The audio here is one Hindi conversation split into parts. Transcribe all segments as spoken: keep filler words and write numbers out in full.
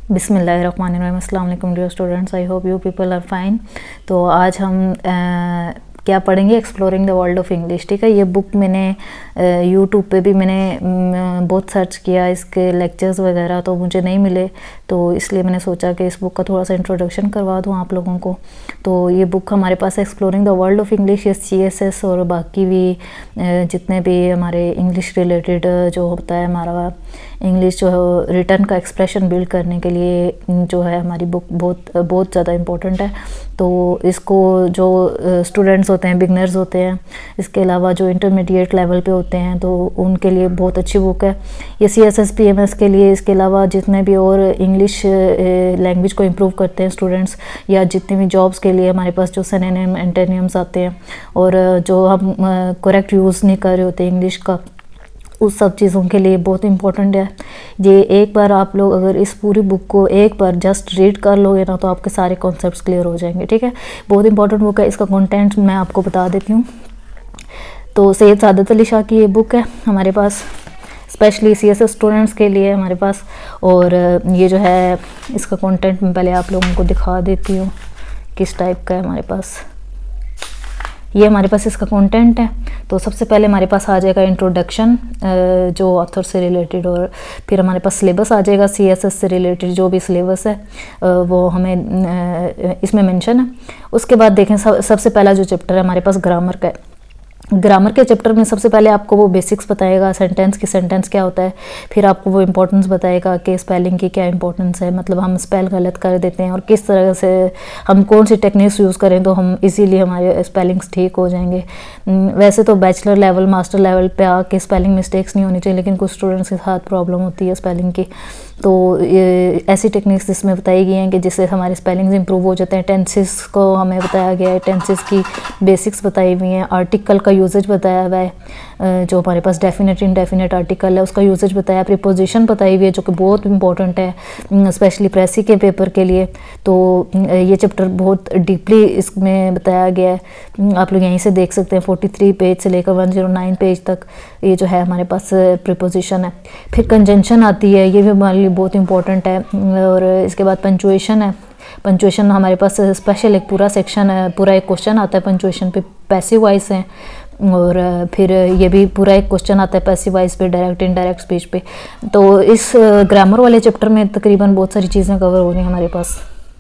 बिस्मिल्लाहिर्रहमानिर्रहीम। अस्सलाम वालेकुम dear students, I hope you people are fine. तो आज हम आ, क्या पढ़ेंगे, exploring the world of English. ठीक है, ये बुक मैंने यूट्यूब पे भी मैंने बहुत सर्च किया इसके लेक्चर्स वगैरह, तो मुझे नहीं मिले, तो इसलिए मैंने सोचा कि इस बुक का थोड़ा सा इंट्रोडक्शन करवा दूँ आप लोगों को। तो ये बुक हमारे पास exploring the world of English, C S S और बाकी भी जितने भी हमारे इंग्लिश रिलेटेड जो होता है, हमारा इंग्लिश जो है रिटर्न का एक्सप्रेशन बिल्ड करने के लिए जो है हमारी बुक बहुत बहुत ज़्यादा इम्पोर्टेंट है। तो इसको जो स्टूडेंट्स होते हैं, बिगनर्स होते हैं, इसके अलावा जो इंटरमीडिएट लेवल पे होते हैं, तो उनके लिए बहुत अच्छी बुक है ये C S S P M S के लिए। इसके अलावा जितने भी और इंग्लिश लैंग्वेज को इम्प्रूव करते हैं स्टूडेंट्स, या जितने भी जॉब्स के लिए हमारे पास जो सिनोनिम एंटोनिम्स आते हैं और जो हम करेक्ट यूज़ नहीं कर रहे होते इंग्लिश का, उस सब चीज़ों के लिए बहुत इंपॉर्टेंट है ये। एक बार आप लोग अगर इस पूरी बुक को एक बार जस्ट रीड कर लोगे ना, तो आपके सारे कॉन्सेप्ट्स क्लियर हो जाएंगे। ठीक है, बहुत इंपॉर्टेंट बुक है। इसका कंटेंट मैं आपको बता देती हूँ। तो सैयद सादत अली शाह की ये बुक है हमारे पास, specially C S S students के लिए हमारे पास। और ये जो है इसका कंटेंट मैं पहले आप लोगों को दिखा देती हूँ किस टाइप का है हमारे पास। ये हमारे पास इसका कंटेंट है। तो सबसे पहले हमारे पास आ जाएगा इंट्रोडक्शन जो ऑथर से रिलेटेड, और फिर हमारे पास सिलेबस आ जाएगा सी एस एस से रिलेटेड, जो भी सिलेबस है वो हमें इसमें मेंशन है। उसके बाद देखें सब, सबसे पहला जो चैप्टर है हमारे पास ग्रामर का है। ग्रामर के चैप्टर में सबसे पहले आपको वो बेसिक्स बताएगा, सेंटेंस की सेंटेंस क्या होता है, फिर आपको वो इम्पोर्टेंस बताएगा कि स्पेलिंग की क्या इंपॉर्टेंस है, मतलब हम स्पेल गलत कर देते हैं और किस तरह से हम कौन सी टेक्निक्स यूज़ करें तो हम इजीली हमारे स्पेलिंग्स ठीक हो जाएंगे। वैसे तो बैचलर लेवल, मास्टर लेवल पे आके स्पेलिंग मिस्टेक्स नहीं होनी चाहिए, लेकिन कुछ स्टूडेंट्स के साथ प्रॉब्लम होती है स्पेलिंग की, तो ऐसी टेक्निक्स इसमें बताई गई हैं कि जिससे हमारे स्पेलिंग्स इंप्रूव हो जाते हैं। टेंसेस को हमें बताया गया है, टेंसेस की बेसिक्स बताई हुई हैं, आर्टिकल का यूजेज बताया हुआ है, जो हमारे पास डेफिनेट इनडेफिनेट आर्टिकल है उसका यूजेज बताया, प्रीपोजिशन बताई हुई है जो कि बहुत इंपॉर्टेंट है स्पेशली प्रेसी के पेपर के लिए। तो ये चैप्टर बहुत डीपली इसमें बताया गया है, आप लोग यहीं से देख सकते हैं। तैंतालीस पेज से लेकर एक सौ नौ पेज तक ये जो है हमारे पास प्रीपोजिशन है। फिर कंजंक्शन आती है, ये भी हमारे लिए बहुत इंपॉर्टेंट है। और इसके बाद पंचुएशन है। पंचुएशन हमारे पास स्पेशल एक पूरा सेक्शन है, पूरा एक क्वेश्चन आता है पंचुएशन पे, पैसिव वॉइस है। और फिर ये भी पूरा एक क्वेश्चन आता है पैसिव वॉइस पे, डायरेक्ट इनडायरेक्ट स्पीच पे। तो इस ग्रामर वाले चैप्टर में तकरीबन बहुत सारी चीज़ें कवर हो रही हैं हमारे पास।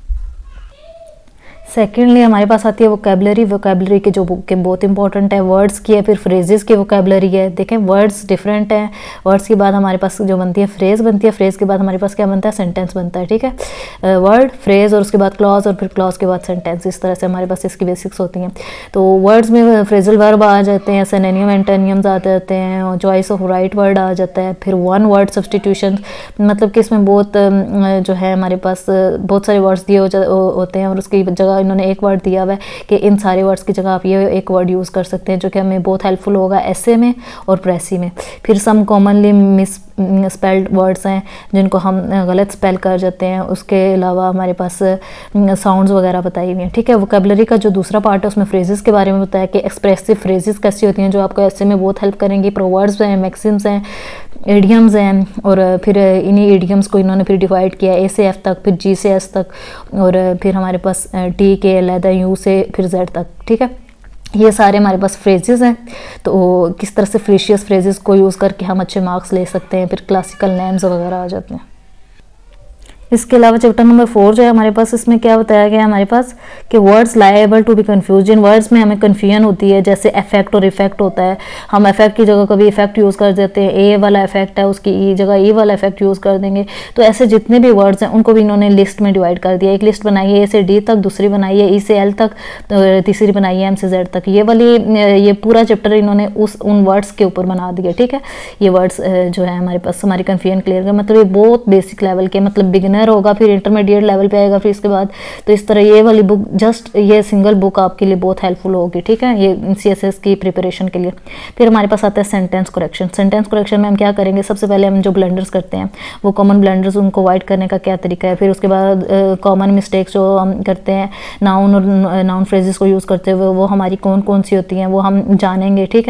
सेकेंडली हमारे पास आती है वोकेबलरी। वोकेबलरी के जो बुक के बहुत इंपॉर्टेंट है, वर्ड्स की है, फिर फ्रेजेस की वोकेबलरी है। देखें वर्ड्स डिफरेंट हैं, वर्ड्स के बाद हमारे पास जो बनती है फ्रेज बनती है, फ्रेज के बाद हमारे पास क्या बनता है, सेंटेंस बनता है। ठीक है, वर्ड, फ्रेज और उसके बाद क्लॉज, और फिर क्लॉज के बाद सेंटेंस, इस तरह से हमारे पास इसकी बेसिक्स होती हैं। तो वर्ड्स में फ्रेजल वर्ब आ जाते हैं, सिनोनिम एंटोनिम्स आ जाते हैं, और चॉइस ऑफ राइट वर्ड आ जाता है। फिर वन वर्ड सब्सटीट्यूशन, मतलब कि इसमें बहुत जो है हमारे पास बहुत सारे वर्ड्स दिए होते हैं और उसकी जगह इन्होंने एक वर्ड दिया हुआ है कि इन सारे वर्ड्स की जगह आप ये एक वर्ड यूज़ कर सकते हैं, जो कि हमें बहुत हेल्पफुल होगा एसे में और प्रेसी में। फिर some commonly misspelled words हैं जिनको हम गलत स्पेल कर जाते हैं। उसके अलावा हमारे पास साउंड्स वगैरह बताई हुई हैं। ठीक है, वोकेबलरी का जो दूसरा पार्ट है उसमें फ्रेजेस के बारे में बताया कि एक्सप्रेसिव फ्रेजेस कैसी होती हैं जो आपको ऐसे में बहुत हेल्प करेंगी। प्रोवर्ब्स हैं, मैक्सिम्स हैं, एडियम्स हैं, और फिर इन्हीं एडियम्स को इन्होंने फिर डिवाइड किया ए से एफ तक, फिर जी से एस तक, और फिर हमारे पास टी के लैदा यू से फिर जेड तक। ठीक है, ये सारे हमारे पास फ्रेजेस हैं। तो किस तरह से फ्रेशियस फ्रेजेस को यूज़ करके हम अच्छे मार्क्स ले सकते हैं। फिर क्लासिकल नेम्स वगैरह आ जाते हैं। इसके अलावा चैप्टर नंबर फोर जो है हमारे पास, इसमें क्या बताया गया है हमारे पास कि words liable to be confuse. जिन वर्ड्स में हमें कन्फ्यूजन होती है, जैसे इफेक्ट और इफेक्ट होता है, हम इफेक्ट की जगह कभी इफेक्ट यूज़ कर देते हैं, ए वाला इफेक्ट है उसकी ई जगह ई वाला इफेक्ट यूज़ कर देंगे। तो ऐसे जितने भी वर्ड्स हैं उनको भी इन्होंने लिस्ट में डिवाइड कर दिया। एक लिस्ट बनाई है ए से डी तक, दूसरी बनाई है ई से एल तक, तीसरी बनाई है एम से जेड तक। ये वाली ये पूरा चैप्टर इन्होंने उस उन वर्ड्स के ऊपर बना दिया। ठीक है, ये वर्ड्स जो है हमारे पास हमारी कन्फ्यूजन क्लियर कर, मतलब ये बहुत बेसिक लेवल के, मतलब बिगिनर होगा, फिर इंटरमीडिएट लेवल पे आएगा, फिर इसके बाद। तो इस तरह ये वाली बुक, जस्ट ये सिंगल बुक आपके लिए बहुत हेल्पफुल होगी। ठीक है, ये सीएसएस की प्रिपरेशन के लिए। फिर हमारे पास आता है सेंटेंस करेक्शन। सेंटेंस करेक्शन में हम क्या करेंगे, सबसे पहले हम जो ब्लंडर्स करते हैं वो कॉमन ब्लंडर्स, उनको अवॉइड करने का क्या तरीका है। फिर उसके बाद कॉमन मिस्टेक्स जो हम करते हैं, नाउन और नाउन फ्रेजेस को यूज़ करते हुए, वो हमारी कौन कौन सी होती हैं वो हम जानेंगे। ठीक है,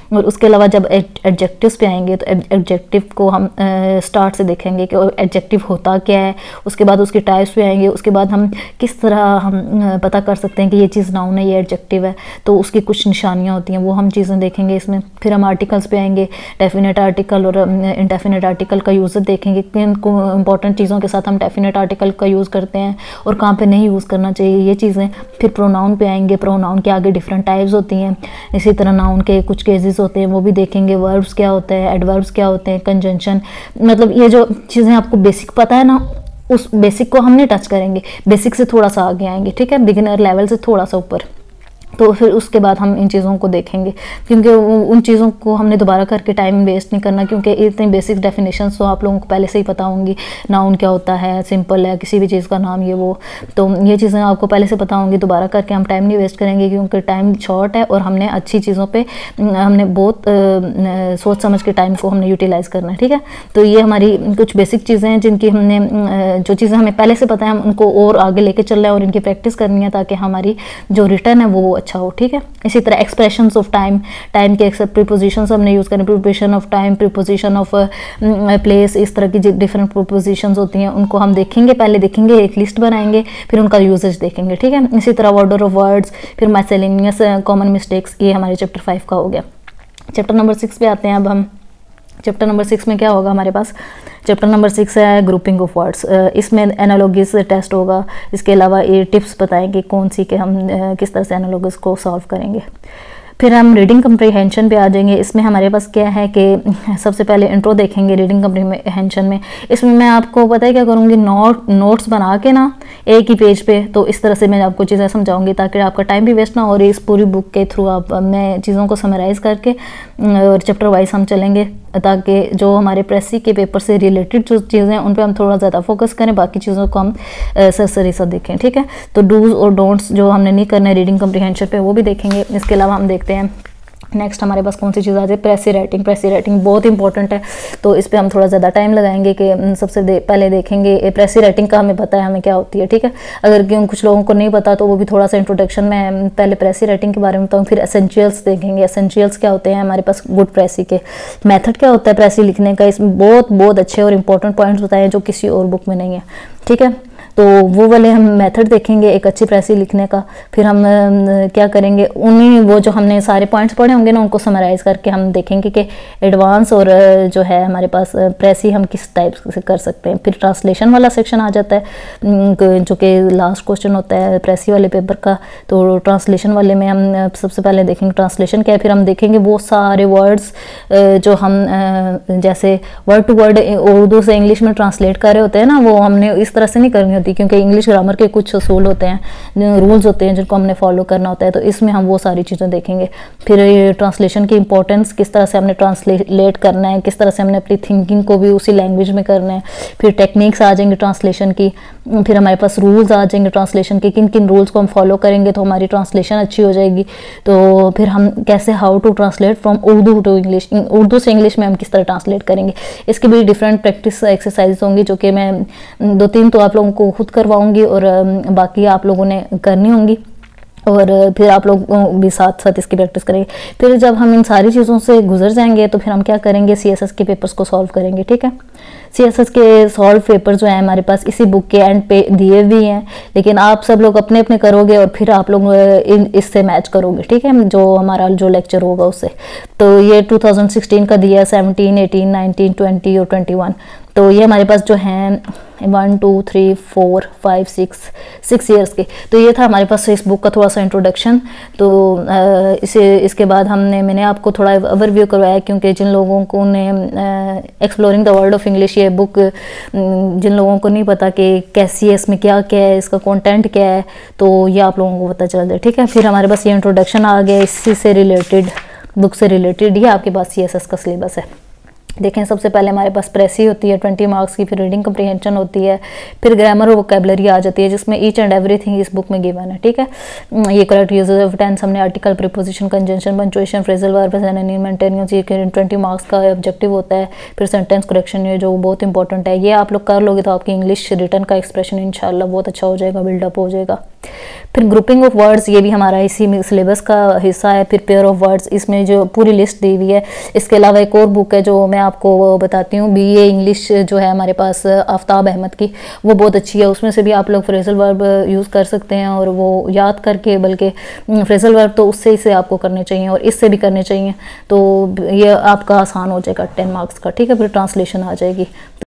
और उसके अलावा जब एडजेक्टिव्स पे आएंगे तो एडजेक्टिव को हम स्टार्ट से देखेंगे कि एडजेक्टिव होता क्या है, उसके बाद उसके टाइप्स पे आएंगे, उसके बाद हम किस तरह हम पता कर सकते हैं कि ये चीज़ नाउन है, ये एडजेक्टिव है, तो उसकी कुछ निशानियाँ होती हैं, वो हम चीज़ें देखेंगे इसमें। फिर हम आर्टिकल्स पे आएंगे, डेफिनेट आर्टिकल और इनडेफिनेट आर्टिकल का यूज़ देखेंगे, किन इंपॉर्टेंट चीज़ों के साथ हम डेफिनेट आर्टिकल का यूज़ करते हैं और कहाँ पे नहीं यूज़ करना चाहिए, ये चीज़ें। फिर प्रोनाउन पे आएंगे, प्रोनाउन के आगे डिफरेंट टाइप्स होती हैं, इसी तरह नाउन के कुछ केसेस होते हैं वो भी देखेंगे, वर्ब्स क्या होते हैं, एडवर्ब्स क्या होते हैं, कंजंक्शन, मतलब ये जो चीज़ें आपको बेसिक पता है ना, उस बेसिक को हम नहीं टच करेंगे, बेसिक से थोड़ा सा आगे आएंगे, ठीक है, बिगिनर लेवल से थोड़ा सा ऊपर। तो फिर उसके बाद हम इन चीज़ों को देखेंगे, क्योंकि उन चीज़ों को हमने दोबारा करके टाइम वेस्ट नहीं करना, क्योंकि इतनी बेसिक डेफिनेशंस तो आप लोगों को पहले से ही पता होंगी। नाउन क्या होता है, सिंपल है, किसी भी चीज़ का नाम, ये वो, तो ये चीज़ें आपको पहले से पता होंगी, दोबारा करके हम टाइम नहीं वेस्ट करेंगे, क्योंकि टाइम शॉर्ट है और हमने अच्छी चीज़ों पर हमने बहुत आ, सोच समझ के टाइम को हमने यूटिलाइज़ करना है, ठीक है। तो ये हमारी कुछ बेसिक चीज़ें हैं जिनकी हमने जो चीज़ें हमें पहले से पता है हम उनको और आगे लेके चल रहे हैं और इनकी प्रैक्टिस करनी है, ताकि हमारी जो रिटर्न है वो अच्छा हो, ठीक है। इसी तरह एक्सप्रेशंस ऑफ टाइम, टाइम के एक्सेप्ट प्रीपोजिशंस हमने यूज़ करें, preposition of time, preposition of place, इस तरह की डिफरेंट प्रीपोजिशंस होती हैं, उनको हम देखेंगे, पहले देखेंगे, एक लिस्ट बनाएंगे, फिर उनका यूजेज देखेंगे, ठीक है। इसी तरह ऑर्डर ऑफ वर्ड्स, फिर मिसलेनियस कॉमन मिस्टेक्स, ये हमारे चैप्टर फाइव का हो गया। चैप्टर नंबर सिक्स पे आते हैं अब हम। चैप्टर नंबर सिक्स में क्या होगा हमारे पास, चैप्टर नंबर सिक्स है ग्रुपिंग ऑफ वर्ड्स, इसमें एनालॉगीज टेस्ट होगा, इसके अलावा ये टिप्स बताएंगे कौन सी के हम किस तरह से एनालॉगीज को सॉल्व करेंगे। फिर हम रीडिंग कम्प्रीहेंशन पे आ जाएंगे। इसमें हमारे पास क्या है कि सबसे पहले इंट्रो देखेंगे रीडिंग कम्प्रीहेंशन में। इसमें मैं आपको पता है क्या करूँगी, नोट नोट्स बना के ना एक ही पेज पे, तो इस तरह से मैं आपको चीज़ें समझाऊंगी ताकि आपका टाइम भी वेस्ट ना हो। और इस पूरी बुक के थ्रू आप मैं चीज़ों को समराइज़ करके और चैप्टर वाइज हम चलेंगे, ताकि जो हमारे प्रेसी के पेपर से रिलेटेड जो चीज़ें हैं उन पर हम थोड़ा ज़्यादा फोकस करें, बाकी चीज़ों को हम सरसरी सा देखें, ठीक है। तो डूज और डोंट्स जो हमने नहीं करना है रीडिंग कम्प्रीहेंशन पे वो भी देखेंगे। इसके अलावा हम देखते हैं नेक्स्ट हमारे पास कौन सी चीज़ आ जाए, प्रेसी राइटिंग। प्रेसी राइटिंग बहुत इंपॉर्टेंट है, तो इस पर हम थोड़ा ज़्यादा टाइम लगाएंगे कि सबसे दे, पहले देखेंगे प्रेसी राइटिंग का हमें पता है हमें क्या होती है, ठीक है। अगर क्यों कुछ लोगों को नहीं पता तो वो भी थोड़ा सा इंट्रोडक्शन में पहले प्रेसी राइटिंग के बारे में बताऊँ, फिर एसेंशियल्स देखेंगे। एसेंशियल्स क्या होते हैं हमारे पास, गुड प्रेसी के मेथड क्या होता है प्रेसी लिखने का, इसमें बहुत बहुत अच्छे और इंपॉर्टेंट पॉइंट्स बताए हैं जो किसी और बुक में नहीं है, ठीक है। तो वो वाले हम मेथड देखेंगे एक अच्छी प्रेसी लिखने का। फिर हम क्या करेंगे, उन्हीं वो जो हमने सारे पॉइंट्स पढ़े होंगे ना उनको समराइज़ करके हम देखेंगे कि एडवांस और जो है हमारे पास प्रेसी हम किस टाइप से कर सकते हैं। फिर ट्रांसलेशन वाला सेक्शन आ जाता है जो कि लास्ट क्वेश्चन होता है प्रेसी वाले पेपर का। तो ट्रांसलेशन वाले में हम सबसे पहले देखेंगे ट्रांसलेशन क्या है, फिर हम देखेंगे वो सारे वर्ड्स जो हम जैसे वर्ड टू वर्ड उर्दू से इंग्लिश में ट्रांसलेट कर रहे होते हैं ना, वो हमने इस तरह से नहीं करनी होती, क्योंकि इंग्लिश ग्रामर के कुछ असूल होते हैं, रूल्स होते हैं जिनको हमने फॉलो करना होता है। तो इसमें हम वो सारी चीज़ें देखेंगे। फिर ये ट्रांसलेशन की इंपॉर्टेंस, किस तरह से हमने ट्रांसलेट करना है, किस तरह से हमने अपनी थिंकिंग को भी उसी लैंग्वेज में करना है। फिर टेक्निक्स आ जाएंगे ट्रांसलेशन की। फिर हमारे पास रूल्स आ जाएंगे ट्रांसलेशन के, किन किन रूल्स को हम फॉलो करेंगे तो हमारी ट्रांसलेशन अच्छी हो जाएगी। तो फिर हम कैसे how to translate from Urdu to English, Urdu से इंग्लिश में हम किस तरह ट्रांसलेट करेंगे। इसकी भी डिफरेंट प्रैक्टिस एक्सरसाइज होंगी जो कि मैं दो तीन तो आप लोगों को खुद करवाऊंगी और बाकी आप लोगों ने करनी होंगी, और फिर आप लोग भी साथ साथ इसकी प्रैक्टिस करेंगे। फिर जब हम इन सारी चीज़ों से गुजर जाएंगे तो फिर हम क्या करेंगे, सीएसएस के पेपर्स को सॉल्व करेंगे, ठीक है। सीएसएस के सॉल्व पेपर जो है हमारे पास इसी बुक के एंड पे दिए भी हैं, लेकिन आप सब लोग अपने अपने करोगे और फिर आप लोग इन इससे मैच करोगे, ठीक है, जो हमारा जो लेक्चर होगा उससे। तो ये टू थाउजेंड सिक्सटीन का दिया है, सेवनटीन, एटीन, नाइनटीन, ट्वेंटी और ट्वेंटी वन। तो ये हमारे पास जो हैं one two three four five six six years के। तो ये था हमारे पास इस बुक का थोड़ा सा इंट्रोडक्शन। तो इसे इसके बाद हमने मैंने आपको थोड़ा ओवरव्यू करवाया, क्योंकि जिन लोगों को ने exploring the world of English ये बुक जिन लोगों को नहीं पता कि कैसी है, इसमें क्या क्या है, इसका कंटेंट क्या है, तो ये आप लोगों को पता चल जाए, ठीक है। फिर हमारे पास ये इंट्रोडक्शन आ गया, इसी से रिलेटेड बुक से रिलेटेड ये आपके पास सीएसएस का सिलेबस है। देखें सबसे पहले हमारे पास प्रेसी होती है ट्वेंटी मार्क्स की, फिर रीडिंग कम्प्रीहेंशन होती है, फिर ग्रामर और वोकैबुलरी आ जाती है जिसमें ईच एंड एवरीथिंग इस बुक में गिवन है, ठीक है। ये करेक्ट यूजेस ऑफ टेंस हमने article, preposition, conjunction, punctuation, phrasal verb, antonym, antonyms, ये ट्वेंटी मार्क्स का ऑब्जेक्टिव होता है। फिर सेंटेंस करेक्शन ये जो बहुत इंपॉर्टेंट है, ये आप लोग कर लोगे तो आपकी इंग्लिश रिटर्न का एक्सप्रेशन इंशाल्लाह बहुत अच्छा हो जाएगा, बिल्डअप हो जाएगा। फिर ग्रुपिंग ऑफ वर्ड्स, ये भी हमारा इसी में सिलेबस का हिस्सा है। फिर पेयर ऑफ वर्ड्स, इसमें जो पूरी लिस्ट दी हुई है। इसके अलावा एक और बुक है जो मैं आपको बताती हूँ, बी ए इंग्लिश जो है हमारे पास आफ्ताब अहमद की, वो बहुत अच्छी है। उसमें से भी आप लोग फ्रेजल वर्ब यूज़ कर सकते हैं और वो याद करके, बल्कि फ्रेजल वर्ब तो उससे इसे आपको करने चाहिए और इससे भी करने चाहिए, तो ये आपका आसान हो जाएगा टेन मार्क्स का, ठीक है। फिर ट्रांसलेशन आ जाएगी।